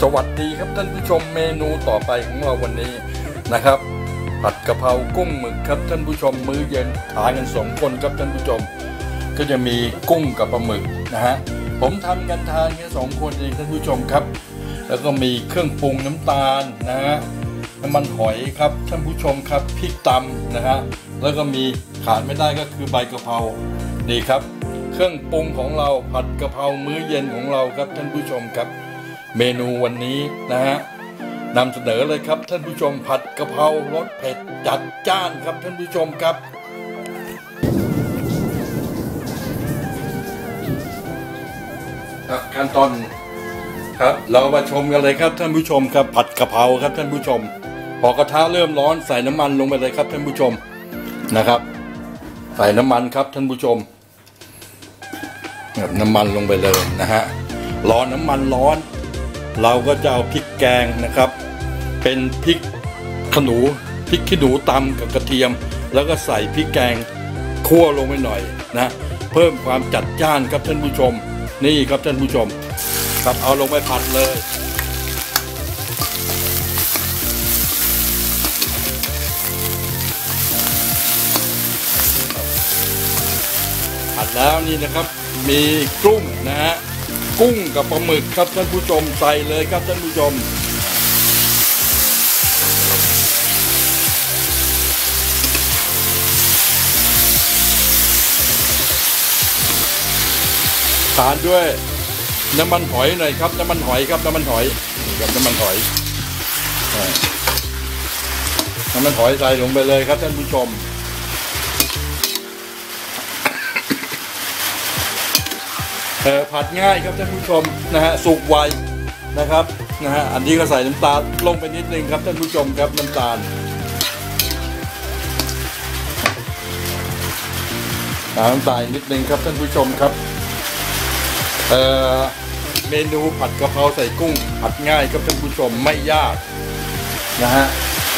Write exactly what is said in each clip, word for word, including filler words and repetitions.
วัสดีครับท่านผู้ชมเมนูต่อไปของเราวันนี้นะครับผัดกะเพรากุ้งหมึกครับท่านผู้ชมมื้อเย็นทานกันสองคนครับท่านผู้ชมก็จะมีกุ้งกับปลาหมึกนะฮะผมทำกันทานแค่สองคนเองท่านผู้ชมครับแล้วก็มีเครื่องปรุงน้ำตาลนะฮะน้ำมันหอยครับท่านผู้ชมครับพริกตำนะฮะแล้วก็มีขาดไม่ได้ก็คือใบกะเพรานี่ครับเครื่องปรุงของเราผัดกะเพรามื้อเย็นของเราครับท่านผู้ชมครับเมนูวันนี้นะฮะนำเสนอเลยครับท่านผู้ชมผัดกะเพรารสเผ็ดจัดจ้านครับท่านผู้ชมครับครับขั้นตอนครับเรามาชมกันเลยครับท่านผู้ชมครับผัดกะเพราครับท่านผู้ชมพอกระทะเริ่มร้อนใส่น้ำมันลงไปเลยครับท่านผู้ชมนะครับใส่น้ำมันครับท่านผู้ชมน้ำมันลงไปเลยนะฮะรอน้ำมันร้อนเราก็จะเอาพริกแกงนะครับเป็นพริกขนูพริกขี้หนูตำกับกระเทียมแล้วก็ใส่พริกแกงคั่วลงไปหน่อยนะเพิ่มความจัดจ้านครับท่านผู้ชมนี่ครับท่านผู้ชมครับเอาลงไปผัดเลยผัดแล้วนี่นะครับมีกุ้งนะฮะกุ้งกับปลาหมึกครับท่านผู้ชมใส่เลยครับท่านผู้ชมทานด้วยน้ำมันหอยหน่อยครับน้ำมันหอยครับน้ำมันหอยนี่ครับน้ำมันหอยน้ำมันหอยใส่ลงไปเลยครับท่านผู้ชมเออผัดง่ายครับท่านผู้ชมนะฮะสุกไวนะครับนะฮะอันนี้ก็ใส่น้ำตาลลงไปนิดนึงครับท่านผู้ชมครับน้ำตาลน้ำตาลนิดนึงครับท่านผู้ชมครับเอ่อเมนูผัดกะเพราใส่กุ้งผัดง่ายครับท่านผู้ชมไม่ยากนะฮะ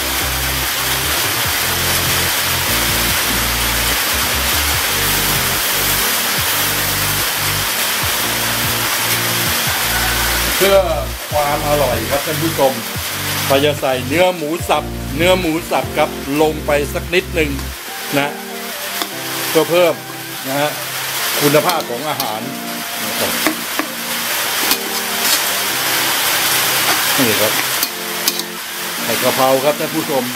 เพื่อความอร่อยครับท่านผู้ชมเราจะใส่เนื้อหมูสับเนื้อหมูสับครับลงไปสักนิดหนึ่งนะเพื่อเพิ่มนะฮะคุณภาพของอาหารนี่ครับใส่กะเพราครับท่านผู้ชม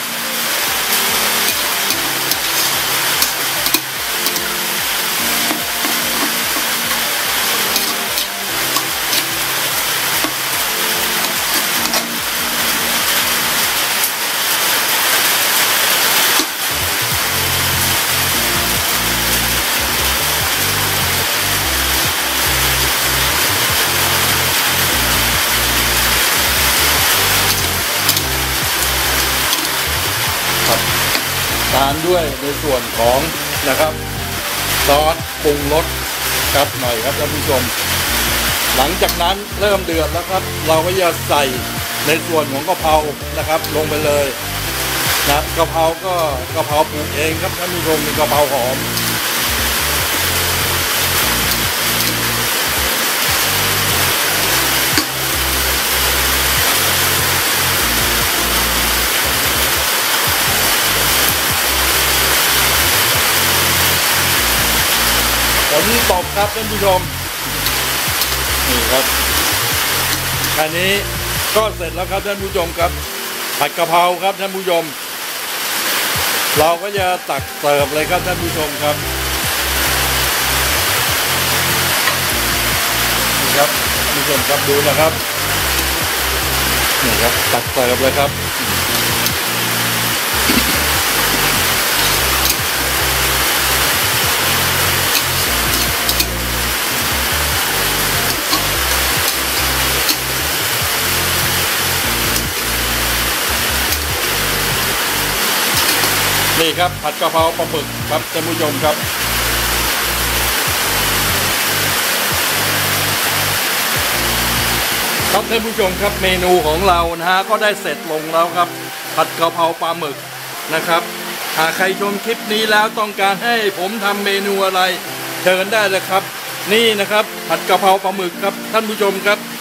ทานด้วยในส่วนของนะครับซอสปรุงรสครับหน่อยครับท่านผู้ชมหลังจากนั้นเริ่มเดือดแล้วครับเราก็จะใส่ในส่วนของกะเพรานะครับลงไปเลยนะกะเพราก็กะเพราปรุงเองครับท่านผู้ชมเป็นกะเพราหอมฝนตกครับท่านผู้ชมนี่ครับแค่นี้ก็เสร็จแล้วครับท่านผู้ชมครับผัดกะเพราครับท่านผู้ชมเราก็จะตักเสิร์ฟเลยครับท่านผู้ชมครับนี่ครับท่านผู้ชมครับดูนะครับนี่ครับตักเสิร์ฟเลยครับนี่ครับผัดกะเพราปลาหมึกครับท่านผู้ชมครับครับท่านผู้ชมครับเมนูของเรานะฮะก็ได้เสร็จลงแล้วครับผัดกะเพราปลาหมึกนะครับหากใครชมคลิปนี้แล้วต้องการให้ผมทำเมนูอะไรเชิญได้เลยครับนี่นะครับผัดกะเพราปลาหมึกครับท่านผู้ชมครับ